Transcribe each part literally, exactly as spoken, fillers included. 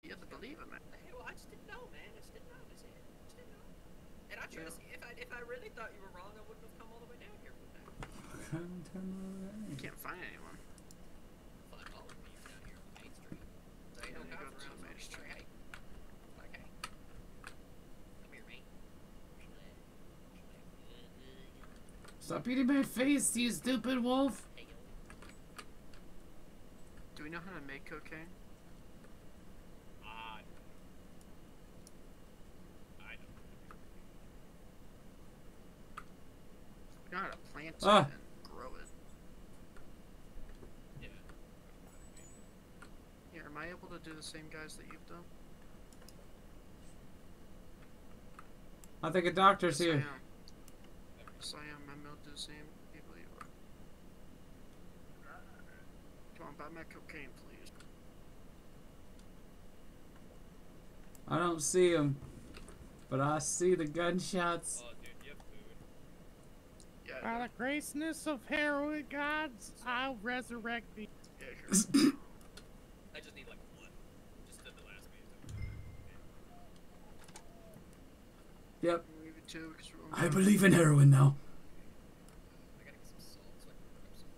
You have to believe it, man. Well, I just didn't know, man. I just didn't know. That's it. I just didn't know. And I tried to see if I if I really thought you were wrong, I wouldn't have come all the way down here with that. You can't find anyone. Fuck all of you down here on Main Street. So you Yeah, know, you cops go to around. Main So Street. hey, like hey, come here, mate. Stop eating my face, you stupid wolf! Hey, yo. Do we know how to make cocaine? Ah. I don't. We know how to plant it Ah. and grow it. Yeah. Yeah, am I able to do the same guys that you've done? I think a doctor's Yes, I here. am. Yes, I am. I'm able to do the same people you are. Come on, buy my cocaine, please. I don't see him, but I see the gunshots. Oh, dude, you have food. Yeah, By I the graceness of heroin gods, I'll resurrect thee. do. Yeah, sure. I just need like one. Just to the last piece. Yep, Maybe two, because we're I believe in heroin now. I gotta get some salt so I can cook up some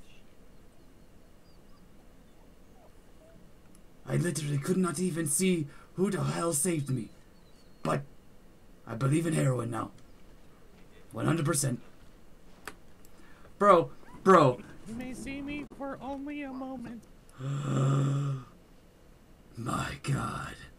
shit. I literally could not even see who the hell saved me. But I believe in heroin now. one hundred percent. Bro, bro. You may see me for only a moment. My God.